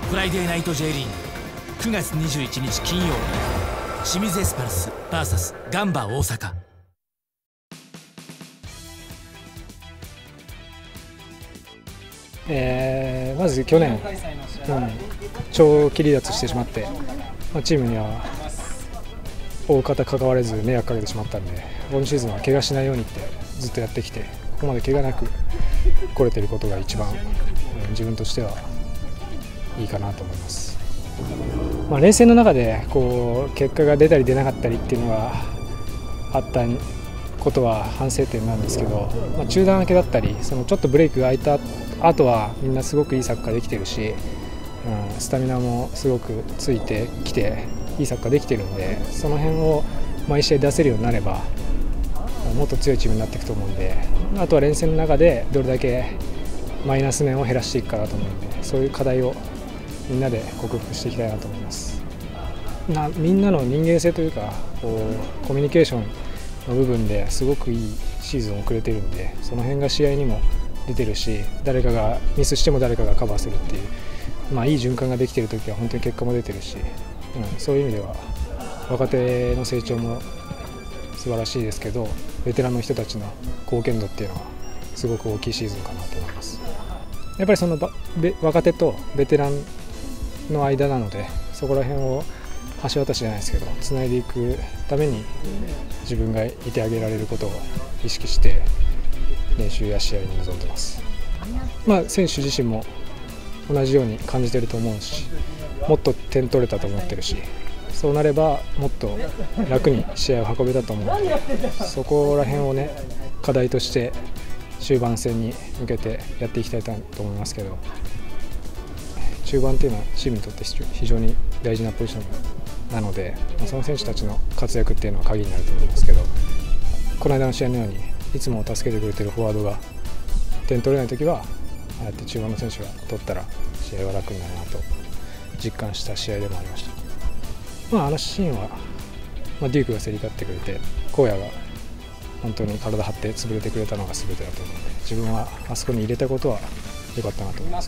フライデーナイト J リーグ9月21日金曜日、清水エスパルス VS ガンバ大阪。 まず去年、長期離脱してしまって、チームには大方関われず迷惑かけてしまったんで、今シーズンは怪我しないようにってずっとやってきて、ここまで怪我なく来れてることが一番、自分としてはいいかなと思います。連戦の中で結果が出たり出なかったりっていうのがあったことは反省点なんですけど、中断明けだったりちょっとブレイクが空いた後はみんなすごくいいサッカーできてるし、スタミナもすごくついてきていいサッカーできてるんで、その辺を毎試合出せるようになればもっと強いチームになっていくと思うんで、あとは連戦の中でどれだけマイナス面を減らしていくかなと思うんで、そういう課題をみんなで克服していきたいなと思います。みんなの人間性というかコミュニケーションの部分ですごくいいシーズンを送れてるんで、その辺が試合にも出てるし、誰かがミスしても誰かがカバーするっていう、いい循環ができているときは本当に結果も出てるし、そういう意味では若手の成長も素晴らしいですけど、ベテランの人たちの貢献度っていうのはすごく大きいシーズンかなと思います。やっぱりその若手とベテランの間なので、そこら辺を橋渡しじゃないですけどつないでいくために自分がいてあげられることを意識して練習や試合に臨んでます。選手自身も同じように感じてると思うし、もっと点取れたと思ってるし、そうなればもっと楽に試合を運べたと思うので、そこら辺をね課題として終盤戦に向けてやっていきたいと思いますけど、中盤っていうのはチームにとって非常に大事なポジションなので、その選手たちの活躍っていうのは鍵になると思いますけど、この間の試合のようにいつも助けてくれてるフォワードが点取れないときは、ああやって中盤の選手が取ったら試合は楽になるなと実感した試合でもありました。あのシーンは、デュークが競り勝ってくれて、荒野が本当に体張って潰れてくれたのが全てだと思うので、自分はあそこに入れたことは良かったなと思います。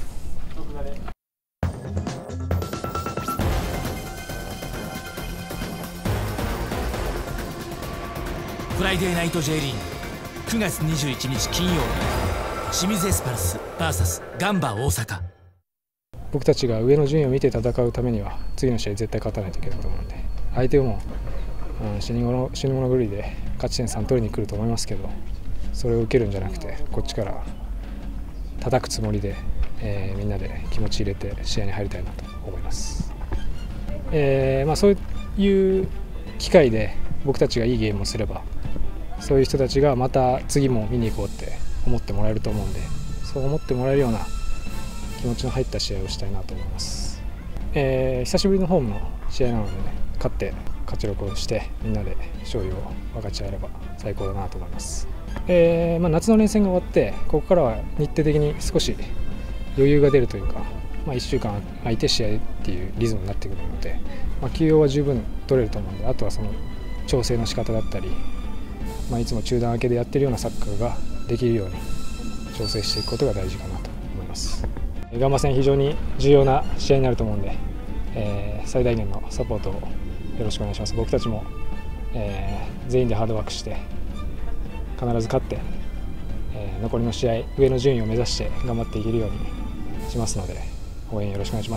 フライデーナイト J リーグ9月21日金曜日、清水エスパルス VS ガンバ大阪。 僕たちが上の順位を見て戦うためには次の試合絶対勝たないといけないと思うので、相手も死に物狂いで勝ち点3取りに来ると思いますけど、それを受けるんじゃなくてこっちから叩くつもりで、みんなで気持ち入れて試合に入りたいなと思います。そういう機会で僕たちがいいゲームをすれば、そういう人たちがまた次も見に行こうって思ってもらえると思うんで、そう思ってもらえるような気持ちの入った試合をしたいなと思います。久しぶりのホームの試合なので、勝って活力をしてみんなで勝利を分かち合えれば最高だなと思います。夏の連戦が終わって、ここからは日程的に少し余裕が出るというか、1週間空いて試合っていうリズムになってくるので、休養は十分取れると思うので、あとはその調整の仕方だったり、いつも中断明けでやってるようなサッカーができるように調整していくことが大事かなと思います。ガンバ戦非常に重要な試合になると思うんで、最大限のサポートをよろしくお願いします。僕たちも、全員でハードワークして必ず勝って、残りの試合上の順位を目指して頑張っていけるようにしますので、応援よろしくお願いします。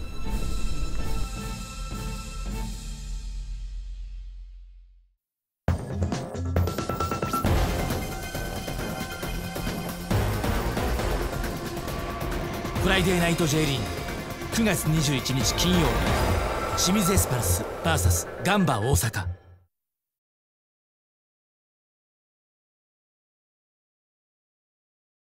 フライデーナイト J リーグ9月21日金曜日、清水エスパルス VS ガンバ大阪。